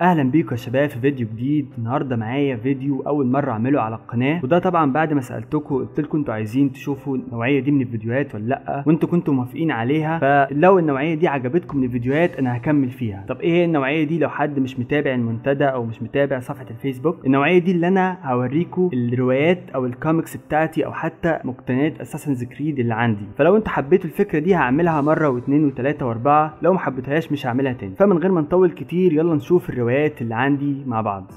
اهلا بيكم يا شباب في فيديو جديد. النهارده معايا فيديو اول مره اعمله على القناه، وده طبعا بعد ما سالتكم قلت لكم انتوا عايزين تشوفوا النوعيه دي من الفيديوهات ولا لا، وانتوا كنتوا موافقين عليها. فلو النوعيه دي عجبتكم من الفيديوهات انا هكمل فيها. طب ايه هي النوعيه دي؟ لو حد مش متابع المنتدى او مش متابع صفحه الفيسبوك، النوعيه دي اللي انا هوريكم الروايات او الكوميكس بتاعتي او حتى مقتنيات اساسنز كريد اللي عندي. فلو انتوا حبيتوا الفكره دي هعملها مره واثنين وثلاثه واربعه، لو ما حبيتهاش مش هعملها تاني. فمن غير ما نطول كتير يلا نشوف الروايات اللي عندي مع بعض.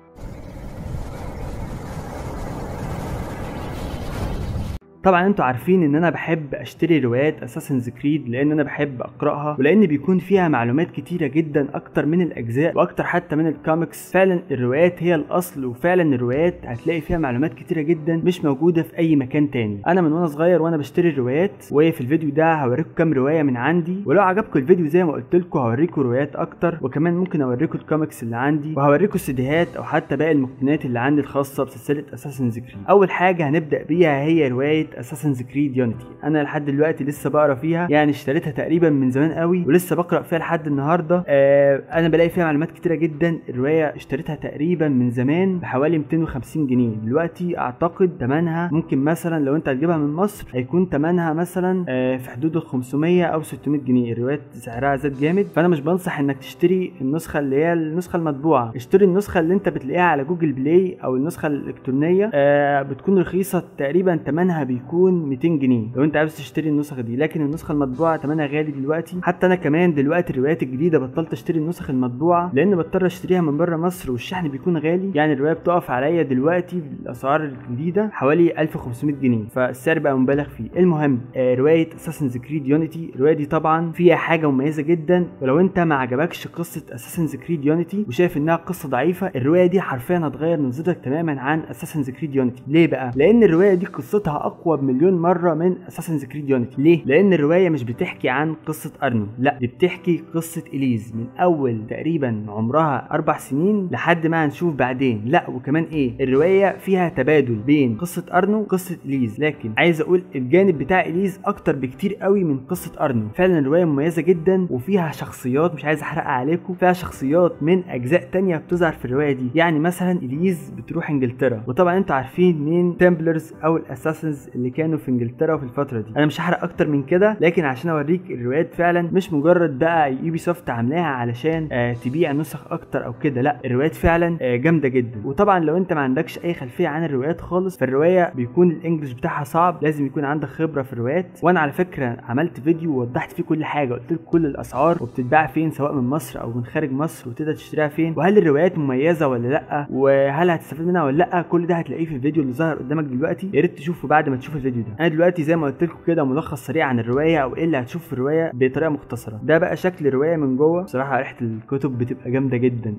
طبعا انتوا عارفين ان انا بحب اشتري روايات اساسنز كريد لان انا بحب اقراها، ولان بيكون فيها معلومات كتيره جدا اكتر من الاجزاء واكتر حتى من الكوميكس. فعلا الروايات هي الاصل، وفعلا الروايات هتلاقي فيها معلومات كتيره جدا مش موجوده في اي مكان تاني. انا من وانا صغير وانا بشتري الروايات، وفي الفيديو ده هوريكم كام روايه من عندي، ولو عجبكم الفيديو زي ما قلت لكم هوريكم روايات اكتر، وكمان ممكن اوريكم الكوميكس اللي عندي، وهوريكم السيديهات او حتى باقي المقتنيات اللي عندي الخاصه بسلسله اساسنز كريد. اول حاجه هنبدا بيها هي روايه اساسنز كريد يونيتي. انا لحد دلوقتي لسه بقرا فيها، يعني اشتريتها تقريبا من زمان قوي ولسه بقرا فيها لحد النهارده. انا بلاقي فيها معلومات كتيره جدا. الروايه اشتريتها تقريبا من زمان بحوالي 250 جنيه، دلوقتي اعتقد ثمنها ممكن مثلا لو انت هتجيبها من مصر هيكون ثمنها مثلا في حدود ال 500 او 600 جنيه. الروايه سعرها زاد جامد، فانا مش بنصح انك تشتري النسخه اللي هي النسخه المطبوعه. اشتري النسخه اللي انت بتلاقيها على جوجل بلاي او النسخه الالكترونيه، بتكون رخيصه، تقريبا ثمنها بيكون 200 جنيه لو انت عاوز تشتري النسخه دي. لكن النسخه المطبوعه ثمنها غالي دلوقتي. حتى انا كمان دلوقتي الروايات الجديده بطلت اشتري النسخ المطبوعه لان بضطر اشتريها من بره مصر والشحن بيكون غالي. يعني الروايه بتقف عليا دلوقتي بالاسعار الجديده حوالي 1500 جنيه، فالسعر بقى مبالغ فيه. المهم روايه اساسنز كريد يونيتي، الروايه دي طبعا فيها حاجه مميزه جدا، ولو انت ما عجبكش قصه اساسنز كريد يونيتي وشايف انها قصه ضعيفه، الروايه دي حرفيا هتغير نظرتك تماما عن اساسنز كريد يونيتي. ليه بقى؟ لان الروايه دي قصتها اقوى بمليون مره من اساسنز كريد يونيتي. ليه؟ لان الروايه مش بتحكي عن قصه ارنو، لا دي بتحكي قصه اليز من اول تقريبا عمرها 4 سنين لحد ما هنشوف بعدين. لا وكمان ايه، الروايه فيها تبادل بين قصه ارنو وقصه اليز، لكن عايز اقول الجانب بتاع اليز اكتر بكتير قوي من قصه ارنو. فعلا الروايه مميزه جدا وفيها شخصيات مش عايز احرقها عليكم، فيها شخصيات من اجزاء تانية بتظهر في الروايه دي. يعني مثلا اليز بتروح انجلترا، وطبعا انتوا عارفين مين تمبلرز او الاساسنز اللي كانوا في انجلترا في الفتره دي. انا مش هحرق اكتر من كده، لكن عشان اوريك الروايات فعلا مش مجرد بقى يوبي سوفت عاملاها علشان تبيع نسخ اكتر او كده، لا الروايات فعلا جامده جدا. وطبعا لو انت ما عندكش اي خلفيه عن الروايات خالص، فالروايه بيكون الانجليش بتاعها صعب، لازم يكون عندك خبره في الروايات. وانا على فكره عملت فيديو ووضحت فيه كل حاجه، قلت لك كل الاسعار وبتتباع فين سواء من مصر او من خارج مصر وتقدر تشتريها فين، وهل الروايات مميزه ولا لا، وهل هتستفيد منها ولا لا. كل ده هتلاقيه في الفيديو اللي ظهر قدامك دلوقتي، يا ريت تشوفه بعد ما تشوف الفيديو ده. انا دلوقتي زي ما قلت لكم كده ملخص سريع عن الروايه او ايه اللي هتشوف في الروايه بطريقه مختصره. ده بقى شكل الروايه من جوه. بصراحه ريحه الكتب بتبقى جامده جدا.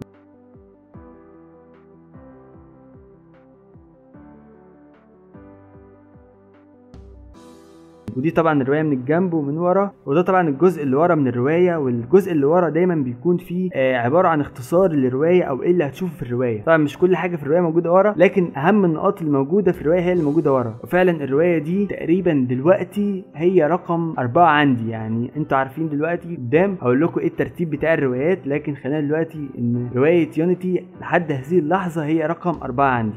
ودي طبعا الروايه من الجنب ومن ورا، وده طبعا الجزء اللي ورا من الروايه. والجزء اللي ورا دايما بيكون فيه عباره عن اختصار للروايه او ايه اللي هتشوفه في الروايه. طبعا مش كل حاجه في الروايه موجوده ورا، لكن اهم النقاط اللي موجوده في الروايه هي اللي موجوده ورا. وفعلا الروايه دي تقريبا دلوقتي هي رقم 4 عندي. يعني انتوا عارفين دلوقتي قدام هقول لكم ايه الترتيب بتاع الروايات، لكن خلينا دلوقتي ان روايه يونيتي لحد هذه اللحظه هي رقم 4 عندي.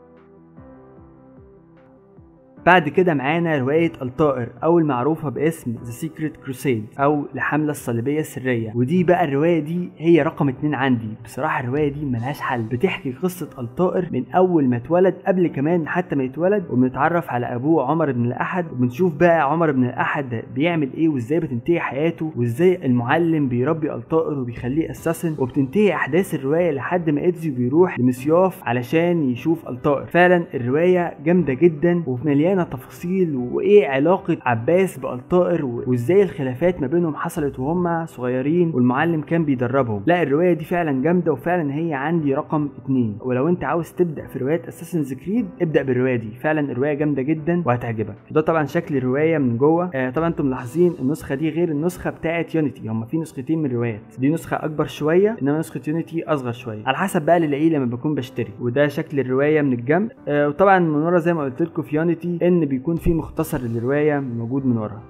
بعد كده معانا رواية الطائر أو المعروفة باسم The Secret Crusade أو الحملة الصليبية السرية، ودي بقى الرواية دي هي رقم 2 عندي. بصراحة الرواية دي ملهاش حل، بتحكي قصة الطائر من أول ما اتولد، قبل كمان حتى ما يتولد، وبنتعرف على أبوه عمر بن الأحد، وبنشوف بقى عمر بن الأحد بيعمل إيه وإزاي بتنتهي حياته، وإزاي المعلم بيربي الطائر وبيخليه أساسن، وبتنتهي أحداث الرواية لحد ما إدزيو بيروح لمسياف علشان يشوف الطائر. فعلا الرواية جامدة جدا ومليانة تفاصيل، وايه علاقه عباس بالطائر وازاي الخلافات ما بينهم حصلت وهم صغيرين والمعلم كان بيدربهم. لا الروايه دي فعلا جامده، وفعلا هي عندي رقم 2. ولو انت عاوز تبدا في روايات اساسنز كريد ابدا بالروايه دي، فعلا الروايه جامده جدا وهتعجبك. ده طبعا شكل الروايه من جوه. طبعا انتم ملاحظين النسخه دي غير النسخه بتاعه يونيتي، هم في نسختين من الروايات، دي نسخه اكبر شويه انما نسخه يونيتي اصغر شويه على حسب بقى اللي الاقيه لما بكون بشتري. وده شكل الروايه من الجنب. وطبعا من ورا زي ما قلت لكم في يونيتي ان بيكون في مختصر للروايه موجود من ورا.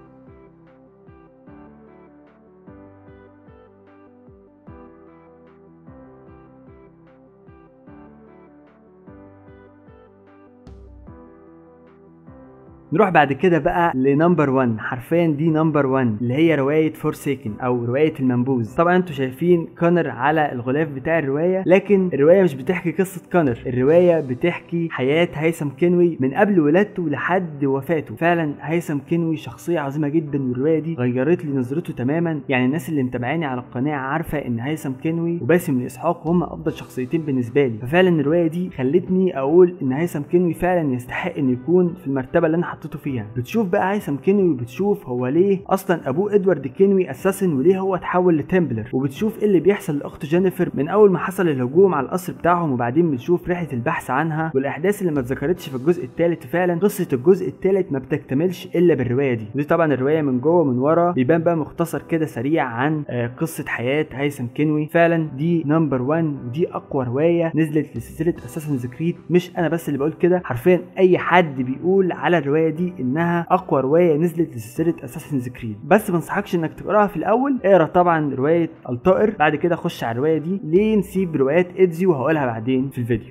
نروح بعد كده بقى لنمبر 1، حرفيا دي نمبر 1 اللي هي روايه فورسيكن او روايه المنبوذ. طبعا انتوا شايفين كونر على الغلاف بتاع الروايه، لكن الروايه مش بتحكي قصه كونر، الروايه بتحكي حياه هيثم كنوي من قبل ولادته لحد وفاته. فعلا هيثم كنوي شخصيه عظيمه جدا، والروايه دي غيرت لي نظرته تماما. يعني الناس اللي متابعاني على القناه عارفه ان هيثم كنوي وباسم الاسحاق هم افضل شخصيتين بالنسبه لي، ففعلا الروايه دي خلتني اقول ان هيثم كنوي فعلا يستحق انه يكون في المرتبه اللي انا حطيته فيها. بتشوف بقى هيثم كنوي وبتشوف هو ليه اصلا ابوه ادوارد كنوي اساسن وليه هو اتحول لتمبلر، وبتشوف ايه اللي بيحصل لاخته جينيفر من اول ما حصل الهجوم على القصر بتاعهم، وبعدين بنشوف رحله البحث عنها والاحداث اللي ما اتذكرتش في الجزء الثالث. فعلا قصه الجزء الثالث ما بتكتملش الا بالروايه دي، ودي طبعا الروايه من جوه ومن ورا بيبان بقى مختصر كده سريع عن قصه حياه هيثم كنوي. فعلا دي نمبر 1، ودي اقوى روايه نزلت لسلسله اساسنز كريد. مش انا بس اللي بقول كده، حرفيا اي حد بيقول على الروايه دي انها اقوى روايه نزلت لسلسله اساسنز كريد. بس ما انصحكش انك تقراها في الاول، اقرا طبعا روايه الطائر، بعد كده خش على الروايه دي. ليه نسيب روايات ايدزيو وهقولها بعدين في الفيديو.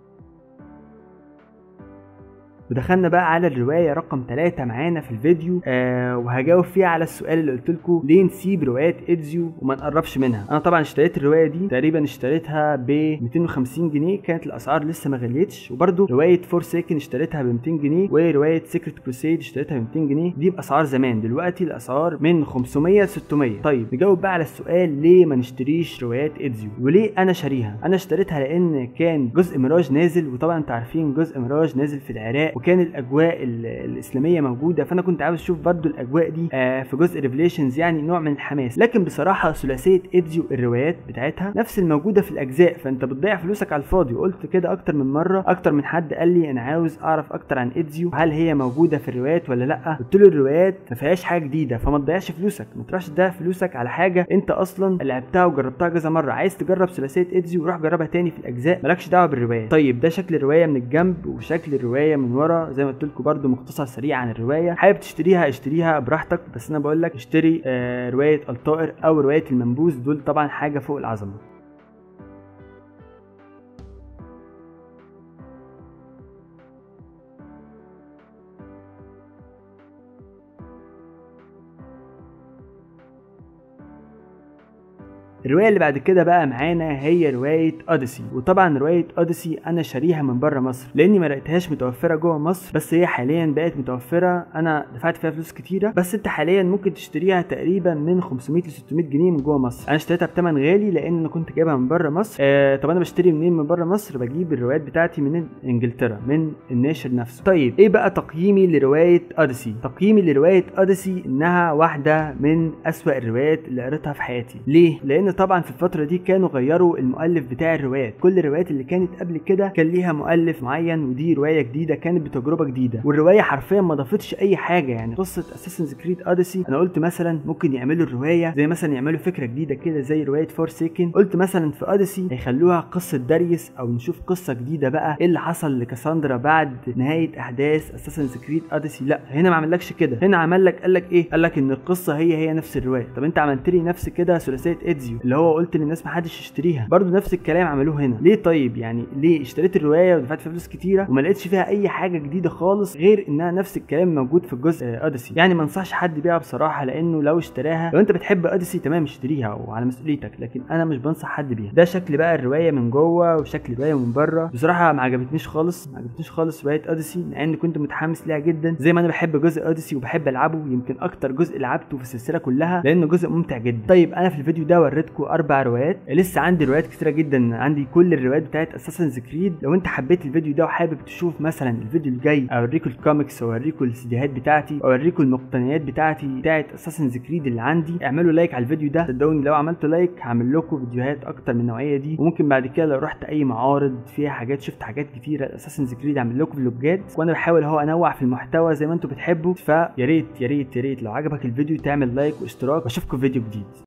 ودخلنا بقى على الروايه رقم 3 معانا في الفيديو، وهجاوب فيها على السؤال اللي قلت لكم ليه نسيب روايات ايدزيو وما نقربش منها. انا طبعا اشتريت الروايه دي تقريبا اشتريتها ب 250 جنيه، كانت الاسعار لسه ما غليتش. وبرده روايه فورسيكن اشتريتها ب 200 جنيه، وروايه سيكريت كروسيد اشتريتها ب 200 جنيه. دي باسعار زمان، دلوقتي الاسعار من 500 ل 600. طيب نجاوب بقى على السؤال ليه ما نشتريش روايات ايدزيو وليه انا شاريها. انا اشتريتها لان كان جزء ميراج نازل، وطبعا انتوا عارفين جزء ميراج نازل في العراق وكان الاجواء الاسلاميه موجوده، فانا كنت عاوز اشوف برضو الاجواء دي في جزء ريفليشنز، يعني نوع من الحماس. لكن بصراحه ثلاثيه ايدزيو الروايات بتاعتها نفس الموجوده في الاجزاء، فانت بتضيع فلوسك على الفاضي. وقلت كده اكتر من مره، اكتر من حد قال لي انا عاوز اعرف اكتر عن ايدزيو، هل هي موجوده في الروايات ولا لا. قلت له الروايات ما فيهاش حاجه جديده، فما تضيعش فلوسك، ما تروحش تضيع فلوسك على حاجه انت اصلا لعبتها وجربتها كذا مره. عايز تجرب ثلاثيه ايدزيو روح جربها تاني في الاجزاء، مالكش دعوه بالروايات. طيب ده شكل الروايه من الجنب، وشكل الروايه من ورا زي ما قلت لكم برده مختصر سريع عن الروايه. حابب تشتريها اشتريها براحتك، بس انا بقول لك اشتري روايه الطائر او روايه المنبوذ، دول طبعا حاجه فوق العظمه. الروايه اللي بعد كده بقى معانا هي روايه اوديسي. وطبعا روايه اوديسي انا شاريها من بره مصر لاني ما لقيتهاش متوفره جوه مصر، بس هي حاليا بقت متوفره. انا دفعت فيها فلوس كتيره، بس انت حاليا ممكن تشتريها تقريبا من 500 ل 600 جنيه من جوه مصر. انا اشتريتها بثمن غالي لان انا كنت جايبها من بره مصر. طب انا بشتري منين من بره مصر؟ بجيب الروايات بتاعتي من انجلترا من الناشر نفسه. طيب ايه بقى تقييمي لروايه اوديسي؟ تقييمي لروايه اوديسي انها واحده من اسوأ الروايات اللي قريتها في حياتي. ليه؟ لان طبعا في الفتره دي كانوا غيروا المؤلف بتاع الروايات. كل الروايات اللي كانت قبل كده كان ليها مؤلف معين، ودي روايه جديده كانت بتجربه جديده، والروايه حرفيا ما ضافتش اي حاجه. يعني قصه اساسنز كريد اوديسي انا قلت مثلا ممكن يعملوا الروايه زي مثلا يعملوا فكره جديده كده زي روايه فورسيكن. قلت مثلا في اوديسي هيخلوها قصه داريوس، او نشوف قصه جديده بقى ايه اللي حصل لكاساندرا بعد نهايه احداث اساسنز كريد اوديسي. لا هنا ما عملكش كده، هنا عمل لك قال لك ايه؟ قال لك ان القصه هي نفس الروايه. طب انت عملت لي نفس كده ثلاثيه ايدزيو اللي هو قلت للناس ما حدش يشتريها، برضو نفس الكلام عملوه هنا. ليه طيب؟ يعني ليه اشتريت الروايه ودفعت فيها فلوس كتيره وما لقيتش فيها اي حاجه جديده خالص غير انها نفس الكلام موجود في الجزء اوديسي؟ يعني ما انصحش حد بيها بصراحه، لانه لو اشتراها، لو انت بتحب اوديسي تمام اشتريها وعلى مسؤوليتك، لكن انا مش بنصح حد بيها. ده شكل بقى الروايه من جوه وشكل الروايه من بره. بصراحه ما عجبتنيش خالص، ما عجبتنيش خالص روايه اوديسي، مع اني كنت متحمس ليها جدا زي ما انا بحب جزء اوديسي وبحب العبه، يمكن اكتر جزء لعبته في السلسله كلها لانه جزء ممتع جدا. طيب انا في الفيديو ده وريتكم 4 روايات، لسه عندي روايات كتيره جدا، عندي كل الروايات بتاعت اساسنز كريد. لو انت حبيت الفيديو ده وحابب تشوف مثلا الفيديو الجاي اوريكم الكوميكس واوريكم السيديهات بتاعتي واوريكم المقتنيات بتاعتي بتاعت اساسنز كريد اللي عندي، اعملوا لايك على الفيديو ده. صدقوني لو عملتوا لايك هعمل لكم فيديوهات اكتر من النوعيه دي، وممكن بعد كده لو رحت اي معارض فيها حاجات شفت حاجات كتيره اساسنز كريد اعمل لكم فلوجات، وانا بحاول اهو انوع في المحتوى زي ما انتم بتحبوا. فيا ريت يا ريت يا ريت لو عجبك الفيديو تعمل لايك واشتراك، واشوفكم في فيديو جديد.